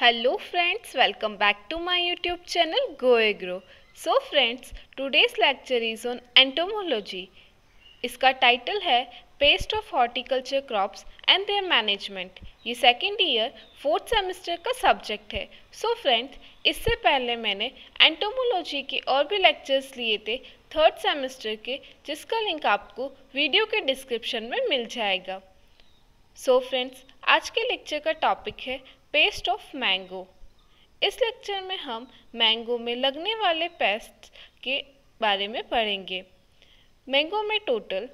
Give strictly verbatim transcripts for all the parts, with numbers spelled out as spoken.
Hello friends, welcome back to my YouTube channel Go Agro. So friends, today's lecture is on entomology. इसका title है pest of horticulture crops and their management. ये second year fourth semester का subject है। So friends, इससे पहले मैंने entomology के और भी लेक्चर्स लिए थे थर्ड सेमेस्टर के, जिसका लिंक आपको वीडियो के डिस्क्रिप्शन में मिल जाएगा। सो so फ्रेंड्स, आज के लेक्चर का टॉपिक है पेस्ट ऑफ मैंगो। इस लेक्चर में हम मैंगो में लगने वाले पेस्ट के बारे में पढ़ेंगे। मैंगो में टोटल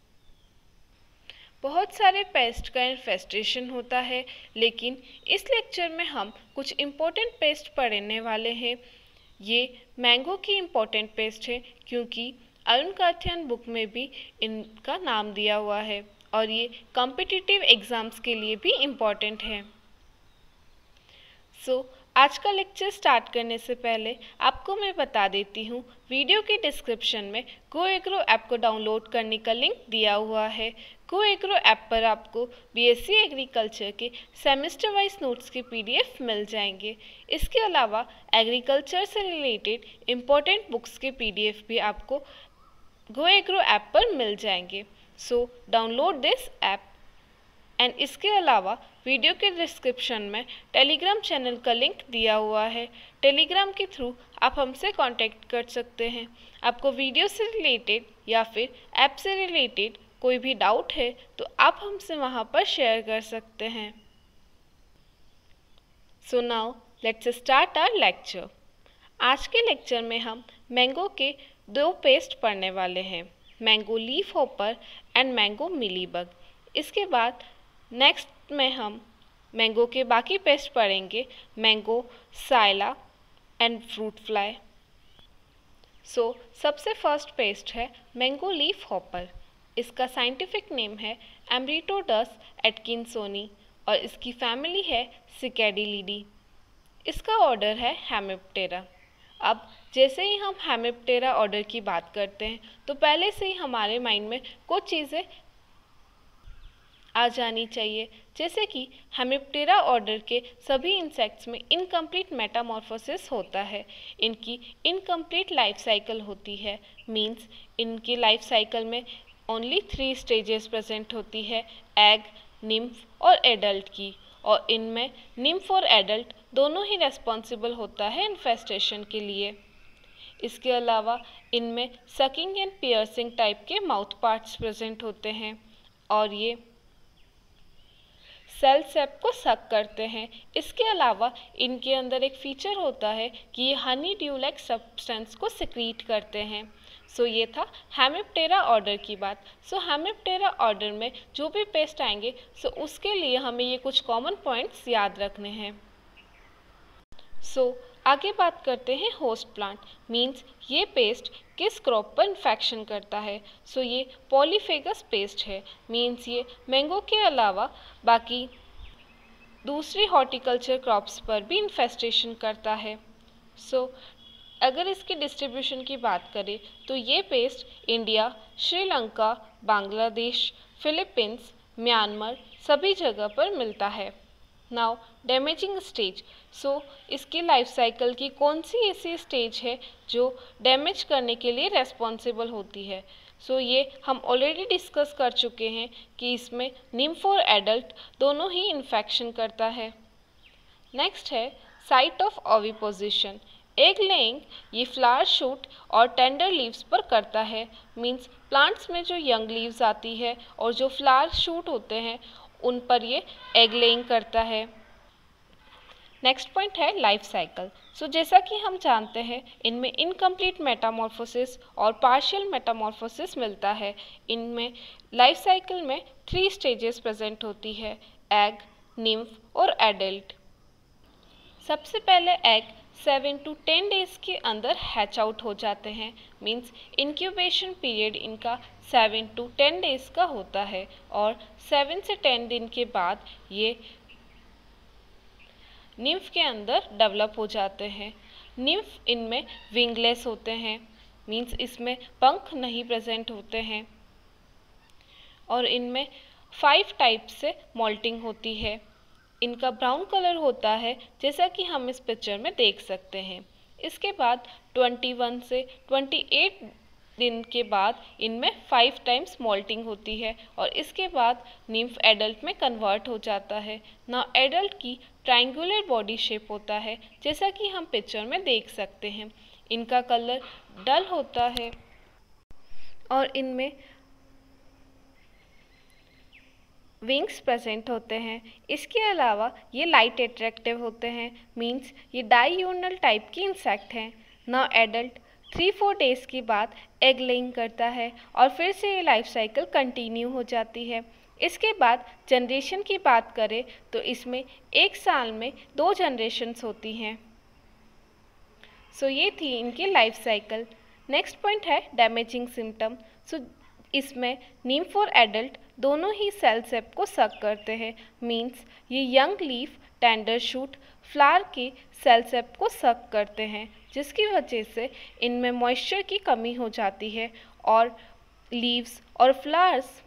बहुत सारे पेस्ट का इन्फेस्टेशन होता है, लेकिन इस लेक्चर में हम कुछ इम्पोर्टेंट पेस्ट पढ़ने वाले हैं। ये मैंगो की इम्पोर्टेंट पेस्ट है क्योंकि अरुण कात्यायन बुक में भी इनका नाम दिया हुआ है और ये कॉम्पिटिटिव एग्ज़ाम्स के लिए भी इम्पॉर्टेंट है। सो so, आज का लेक्चर स्टार्ट करने से पहले आपको मैं बता देती हूँ, वीडियो के डिस्क्रिप्शन में गो एग्रो ऐप को डाउनलोड करने का लिंक दिया हुआ है। गो एग्रो ऐप पर आपको बीएससी एग्रीकल्चर के सेमेस्टर वाइज नोट्स के पीडीएफ मिल जाएंगे। इसके अलावा एग्रीकल्चर से रिलेटेड इम्पोर्टेंट बुक्स के पीडीएफ भी आपको गो एग्रो ऐप पर मिल जाएंगे। So download this app. And इसके अलावा वीडियो के डिस्क्रिप्शन में टेलीग्राम चैनल का लिंक दिया हुआ है। टेलीग्राम के थ्रू आप हमसे कांटेक्ट कर सकते हैं। आपको वीडियो से रिलेटेड या फिर ऐप से रिलेटेड कोई भी डाउट है तो आप हमसे वहां पर शेयर कर सकते हैं। So now let's start our lecture. आज के लेक्चर में हम मैंगो के दो पेस्ट पढ़ने वाले हैं, mango leaf hopper and mango mealybug. इसके बाद नेक्स्ट में हम मैंगो के बाकी पेस्ट पढ़ेंगे, mango psylla and fruit fly. So सबसे फर्स्ट पेस्ट है मैंगो लीफ हॉपर। इसका साइंटिफिक नेम है एम्ब्रिटोडस एटकिंसोनी और इसकी फैमिली है सिकेडिलिडी। इसका ऑर्डर है हेमिप्टेरा। अब जैसे ही हम हेमिप्टेरा ऑर्डर की बात करते हैं तो पहले से ही हमारे माइंड में कुछ चीज़ें आ जानी चाहिए, जैसे कि हेमिप्टेरा ऑर्डर के सभी इंसेक्ट्स में इनकम्प्लीट मेटामॉर्फोसिस होता है। इनकी इनकम्प्लीट लाइफ साइकिल होती है, मींस इनकी लाइफ साइकिल में ओनली थ्री स्टेजेस प्रेजेंट होती है, एग, निम्फ और एडल्ट की, और इनमें निम्फ और एडल्ट दोनों ही रेस्पॉन्सिबल होता है इन्फेस्टेशन के लिए। इसके अलावा इनमें सकिंग एंड पियर्सिंग टाइप के माउथ पार्ट्स प्रेजेंट होते हैं और ये सेल सेप को सक करते हैं। इसके अलावा इनके अंदर एक फीचर होता है कि ये हनी ड्यू लाइक सब्सटेंस को सिक्रीट करते हैं। सो so, ये था हेमिप्टेरा ऑर्डर की बात। सो so, हेमिप्टेरा ऑर्डर में जो भी पेस्ट आएंगे सो so, उसके लिए हमें ये कुछ कॉमन पॉइंट्स याद रखने हैं। सो so, आगे बात करते हैं होस्ट प्लांट, मींस ये पेस्ट किस क्रॉप पर इन्फेक्शन करता है। सो so, ये पॉलीफेगस पेस्ट है, मींस ये मैंगो के अलावा बाकी दूसरी हॉर्टिकल्चर क्रॉप्स पर भी इन्फेस्टेशन करता है। सो so, अगर इसकी डिस्ट्रीब्यूशन की बात करें तो ये pest India, Sri Lanka, Bangladesh, Philippines, Myanmar सभी जगह पर मिलता है। Now damaging stage. सो इसकी लाइफ साइकिल की कौन सी ऐसी स्टेज है जो डैमेज करने के लिए रेस्पॉन्सिबल होती है। सो so, ये हम ऑलरेडी डिस्कस कर चुके हैं कि इसमें निम्फ और एडल्ट दोनों ही इन्फेक्शन करता है। नेक्स्ट है site of oviposition. Egg laying ये फ्लावर शूट और टेंडर लीव्स पर करता है, मींस प्लांट्स में जो यंग लीव्स आती है और जो फ्लावर शूट होते हैं उन पर ये एग लेइंग करता है। नेक्स्ट पॉइंट है लाइफ साइकिल। सो जैसा कि हम जानते हैं इनमें इनकम्प्लीट मेटामॉर्फोसिस और पार्शियल मेटामॉर्फोसिस मिलता है। इनमें लाइफ साइकिल में थ्री स्टेजेस प्रेजेंट होती है, एग, निम्फ और एडल्ट। सबसे पहले egg seven to ten days के अंदर हैच आउट हो जाते हैं, मींस इंक्यूबेशन पीरियड इनका सेवन टू टेन डेज का होता है और सेवन से टेन दिन के बाद ये निम्फ के अंदर डेवलप हो जाते हैं। निम्फ इनमें विंगलेस होते हैं, मींस इसमें पंख नहीं प्रेजेंट होते हैं और इनमें फाइव टाइप से मोल्टिंग होती है। इनका ब्राउन कलर होता है, जैसा कि हम इस पिक्चर में देख सकते हैं। इसके बाद इक्कीस से अट्ठाईस दिन के बाद इनमें फाइव टाइम्स मोल्टिंग होती है और इसके बाद निम्फ एडल्ट में कन्वर्ट हो जाता है। ना एडल्ट की ट्रायंगुलर बॉडी शेप होता है, जैसा कि हम पिक्चर में देख सकते हैं। इनका कलर डल होता है और इनमें विंग्स प्रेजेंट होते हैं। इसके अलावा ये लाइट अट्रैक्टिव होते हैं, मींस ये डाइयूनल टाइप की इंसेक्ट हैं। ना एडल्ट थ्री फोर डेज़ के बाद एग लेइंग करता है और फिर से ये लाइफ साइकिल कंटिन्यू हो जाती है। इसके बाद जनरेशन की बात करें तो इसमें एक साल में दो जनरेशन्स होती हैं। सो so, ये थी इनकी लाइफ साइकिल। नेक्स्ट पॉइंट है डैमेजिंग सिम्टम। सो इसमें निम्फ और एडल्ट दोनों ही सेल सेप को सक करते हैं, मींस ये young leaf, tender shoot, flower के सेल सेप को सक करते हैं, जिसकी वजह से इनमें मॉइस्चर की कमी हो जाती है और लीव्स और फ्लावर्स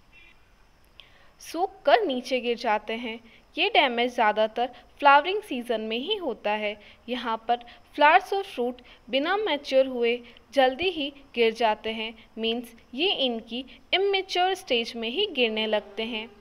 सूख कर नीचे गिर जाते हैं। ये डैमेज ज़्यादातर फ्लावरिंग सीजन में ही होता है। यहाँ पर फ्लावर्स और फ्रूट बिना मैच्योर हुए जल्दी ही गिर जाते हैं, मींस ये इनकी इमेच्योर स्टेज में ही गिरने लगते हैं।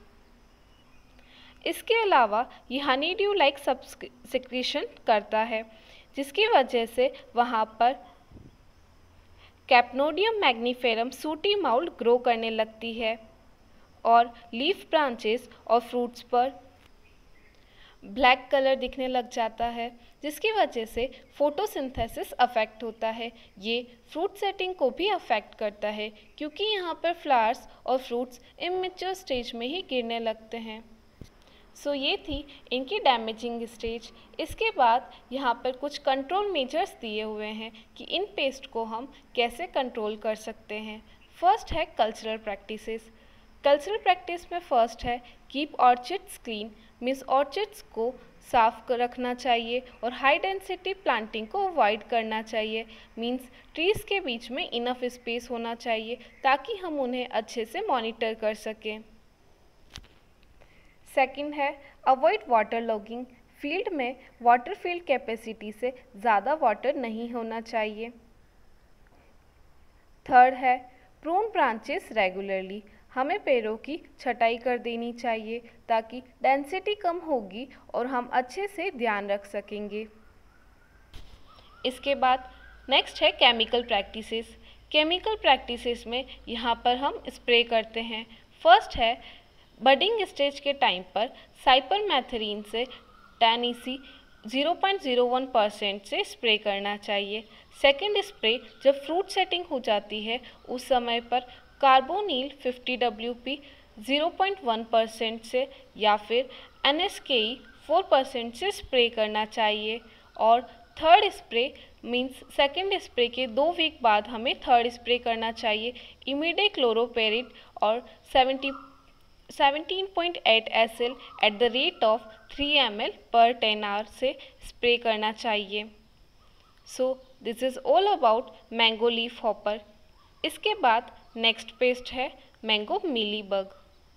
इसके अलावा ये हनी ड्यू लाइक सब्सक्रिशन करता है, जिसकी वजह से वहाँ पर कैप्नोडियम मैग्नीफेरम सूटी माउल्ड ग्रो करने लगती है और लीफ ब्रांचेस और फ्रूट्स पर ब्लैक कलर दिखने लग जाता है, जिसकी वजह से फोटोसिंथेसिस अफेक्ट होता है। ये फ्रूट सेटिंग को भी अफेक्ट करता है, क्योंकि यहाँ पर फ्लावर्स और फ्रूट्स इमेच्योर स्टेज में ही गिरने लगते हैं। सो so, ये थी इनकी डैमेजिंग स्टेज। इसके बाद यहाँ पर कुछ कंट्रोल मेजर्स दिए हुए हैं कि इन पेस्ट को हम कैसे कंट्रोल कर सकते हैं। फर्स्ट है कल्चरल प्रैक्टिसेस। कल्चरल प्रैक्टिस में फर्स्ट है keep orchards clean, means orchards को साफ रखना चाहिए और हाई डेंसिटी प्लांटिंग को अवॉइड करना चाहिए, मीन्स ट्रीज़ के बीच में इनफ स्पेस होना चाहिए ताकि हम उन्हें अच्छे से मॉनिटर कर सकें। सेकंड है अवॉइड वाटर लॉगिंग। फील्ड में वाटर फील्ड कैपेसिटी से ज़्यादा वाटर नहीं होना चाहिए। थर्ड है प्रून ब्रांचेस रेगुलरली। हमें पेड़ों की छटाई कर देनी चाहिए ताकि डेंसिटी कम होगी और हम अच्छे से ध्यान रख सकेंगे। इसके बाद नेक्स्ट है केमिकल प्रैक्टिसेस। केमिकल प्रैक्टिसेस में यहाँ पर हम स्प्रे करते हैं। फर्स्ट है बडिंग स्टेज के टाइम पर साइपरमेथ्रिन से ten E C zero point zero one percent से स्प्रे करना चाहिए। सेकेंड स्प्रे जब फ्रूट सेटिंग हो जाती है उस समय पर carbaryl fifty W P zero point one percent से या फिर N S K E four percent से स्प्रे करना चाहिए। और third spray means second spray के दो वीक बाद हमें थर्ड स्प्रे करना चाहिए। इमिडाक्लोप्रिड और seventy seventeen point eight S L at the rate of three M L per ten hour से स्प्रे करना चाहिए। So this is all about mango leaf hopper. इसके बाद नेक्स्ट पेस्ट है मैंगो मिलीबग।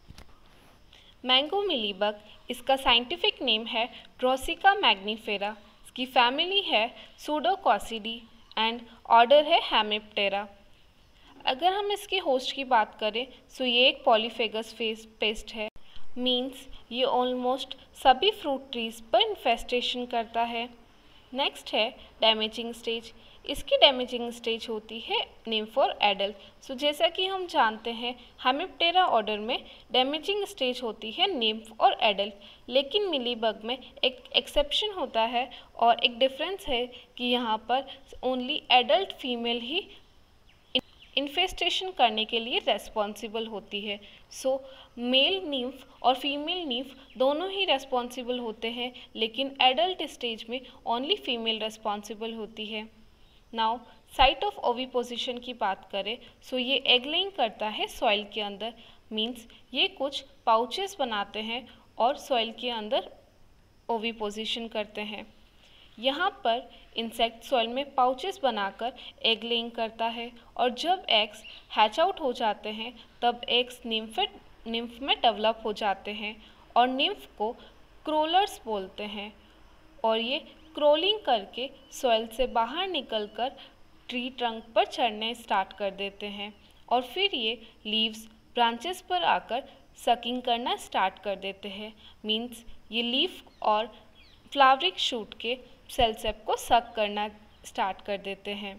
मैंगो मिलीबग इसका scientific name है Drosicha mangiferae. इसकी family है सूडोकॉसिडी एंड ऑर्डर है हेमिप्टेरा। अगर हम इसके होस्ट की बात करें तो ये एक पॉलीफेगस फेस पेस्ट है, मींस ये ऑलमोस्ट सभी फ्रूट ट्रीज पर इन्फेस्टेशन करता है। नेक्स्ट है डैमेजिंग स्टेज। इसकी डैमेजिंग स्टेज होती है निम्फ और एडल्ट। सो जैसा कि हम जानते हैं हेमिप्टेरा ऑर्डर में डैमेजिंग स्टेज होती है निम्फ और एडल्ट, लेकिन मिलीबग में एक एक्सेप्शन होता है और एक डिफरेंस है कि यहाँ पर ओनली एडल्ट फीमेल ही इन्फेस्टेशन करने के लिए रेस्पॉन्सिबल होती है। सो मेल नीम्फ और फीमेल नीम्फ दोनों ही रेस्पॉन्सिबल होते हैं, लेकिन एडल्ट स्टेज में ओनली फीमेल रेस्पॉन्सिबल होती है। नाउ साइट ऑफ ओविपोजिशन की बात करें सो ये एग लेइंग करता है सॉइल के अंदर, मींस ये कुछ पाउचेस बनाते हैं और सॉइल के अंदर ओविपोजिशन करते हैं। यहाँ पर इंसेक्ट सॉइल में पाउचेस बनाकर एग लेइंग करता है और जब एग्स हैच आउट हो जाते हैं तब एग्स निम्फ निम्फ में डेवलप हो जाते हैं और निम्फ को क्रोलर्स बोलते हैं, और ये क्रोलिंग करके सॉइल से बाहर निकलकर ट्री ट्रंक पर चढ़ने स्टार्ट कर देते हैं और फिर ये लीव्स ब्रांचेस पर आकर सकिंग करना स्टार्ट कर देते हैं। मीन्स ये लीफ और फ्लावरिंग शूट के सेल सेप को सक करना स्टार्ट कर देते हैं,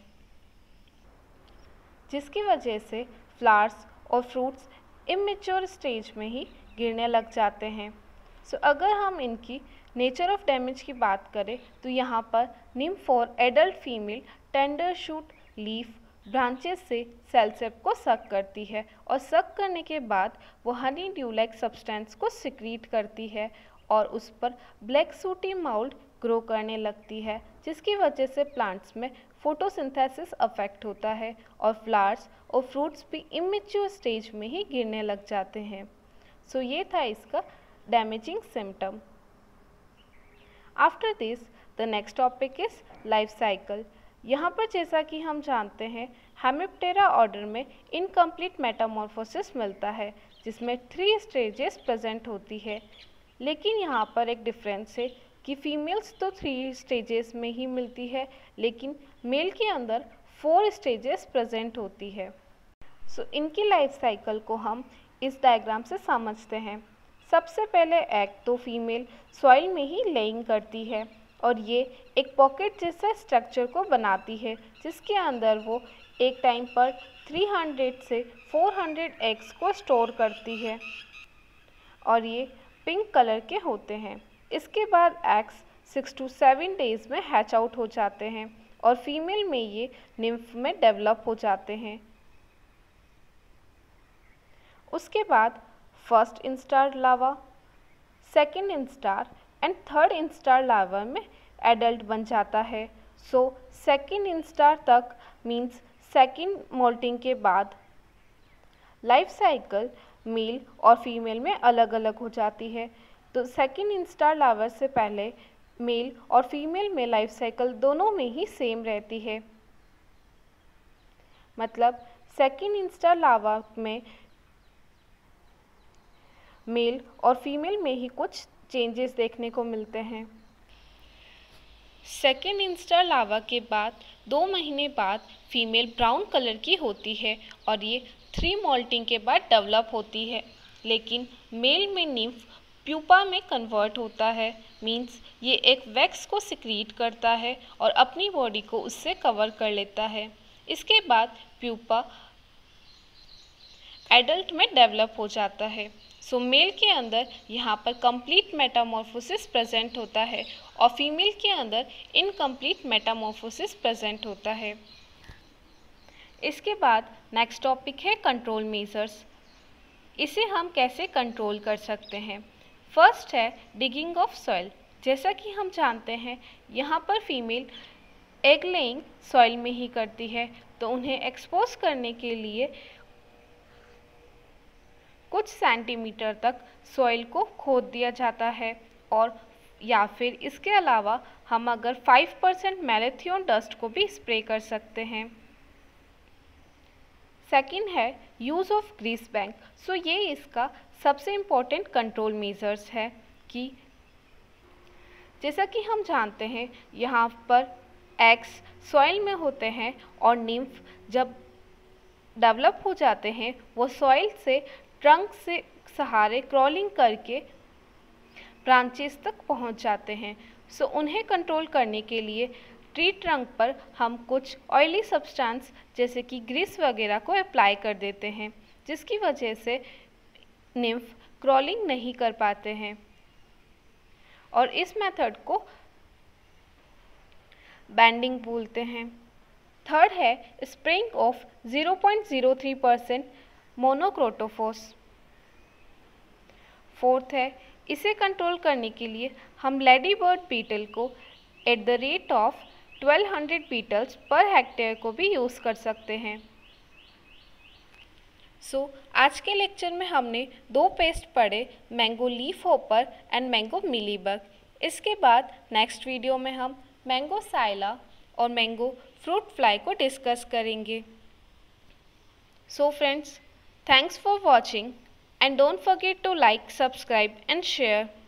जिसकी वजह से फ्लावर्स और फ्रूट्स इमेच्योर स्टेज में ही गिरने लग जाते हैं। सो so, अगर हम इनकी नेचर ऑफ डैमेज की बात करें तो यहाँ पर निम्फ और adult female tender shoot leaf branches से सेल सेप को सक करती है और सक करने के बाद वो हनी ड्यू लाइक सब्सटेंस को सिक्रीट करती है और उस पर ब्लैक सूटी माउल्ड ग्रो करने लगती है, जिसकी वजह से प्लांट्स में फोटोसिंथेसिस अफेक्ट होता है और फ्लावर्स और फ्रूट्स भी इमेच्योर स्टेज में ही गिरने लग जाते हैं। सो so, ये था इसका damaging symptom. After this the next topic is life cycle. यहाँ पर जैसा कि हम जानते हैं हेमिप्टेरा ऑर्डर में इनकम्प्लीट मेटामॉर्फोसिस मिलता है, जिसमें थ्री स्टेजेस प्रेजेंट होती है, लेकिन यहाँ पर एक डिफरेंस है कि फीमेल्स तो थ्री स्टेजेस में ही मिलती है, लेकिन मेल के अंदर फोर स्टेजेस प्रेजेंट होती है। सो so, इनकी लाइफ साइकिल को हम इस डायग्राम से समझते हैं। सबसे पहले एग तो फीमेल सॉइल में ही लेइंग करती है और ये एक पॉकेट जैसा स्ट्रक्चर को बनाती है, जिसके अंदर वो एक टाइम पर तीन सौ से चार सौ एग्स को स्टोर करती है और ये पिंक कलर के होते हैं। इसके बाद eggs six to seven days में हैच आउट हो जाते हैं और फीमेल में ये निम्फ में डेवलप हो जाते हैं। उसके बाद first instar larva, second instar and third instar larva में एडल्ट बन जाता है। सो सेकेंड इंस्टार तक मीन्स सेकेंड मोल्टिंग के बाद लाइफ साइकिल मेल और फीमेल में अलग अलग हो जाती है। तो सेकेंड इंस्टार लावा से पहले मेल और फीमेल में लाइफ साइकिल दोनों में ही सेम रहती है। मतलब सेकेंड इंस्टार लावा में मेल और फीमेल में ही कुछ चेंजेस देखने को मिलते हैं। सेकेंड इंस्टार लावा के बाद दो महीने बाद फीमेल ब्राउन कलर की होती है और ये थ्री मोल्टिंग के बाद डेवलप होती है, लेकिन मेल में निम्फ प्यूपा में कन्वर्ट होता है। मींस ये एक वैक्स को सिक्रीट करता है और अपनी बॉडी को उससे कवर कर लेता है। इसके बाद प्यूपा एडल्ट में डेवलप हो जाता है। सो so, मेल के अंदर यहाँ पर कंप्लीट मेटामॉर्फोसिस प्रेजेंट होता है और फीमेल के अंदर इनकम्प्लीट मेटामॉर्फोसिस प्रेजेंट होता है। इसके बाद नेक्स्ट टॉपिक है कंट्रोल मेजर्स। इसे हम कैसे कंट्रोल कर सकते हैं। फर्स्ट है डिगिंग ऑफ सॉइल। जैसा कि हम जानते हैं यहाँ पर फीमेल एग लेइंग सॉइल में ही करती है, तो उन्हें एक्सपोज करने के लिए कुछ सेंटीमीटर तक सॉइल को खोद दिया जाता है, और या फिर इसके अलावा हम अगर फाइव परसेंट मैलेथियन डस्ट को भी स्प्रे कर सकते हैं। सेकंड है use of grease band. So ये इसका सबसे इम्पोर्टेंट कंट्रोल मेजर्स है कि जैसा कि हम जानते हैं यहाँ पर एग्स सॉइल में होते हैं और निम्फ जब डेवलप हो जाते हैं वो सॉइल से ट्रंक से सहारे क्रॉलिंग करके ब्रांचेस तक पहुंच जाते हैं। सो उन्हें कंट्रोल करने के लिए ट्री ट्रंक पर हम कुछ ऑयली सब्सटेंस जैसे कि ग्रीस वगैरह को अप्लाई कर देते हैं, जिसकी वजह से निम्फ क्रॉलिंग नहीं कर पाते हैं, और इस मेथड को बैंडिंग बोलते हैं। थर्ड है spraying of zero point zero three percent monocrotophos. Fourth है इसे कंट्रोल करने के लिए हम लेडी बर्ड बीटल को at the rate of twelve hundred beetles per hectare को भी यूज़ कर सकते हैं। सो so, आज के लेक्चर में हमने दो पेस्ट पढ़े, mango leaf hopper and mango mealybug. इसके बाद नेक्स्ट वीडियो में हम मैंगो साइला और मैंगो फ्रूट फ्लाई को डिस्कस करेंगे। So friends, thanks for watching and don't forget to like, subscribe and share.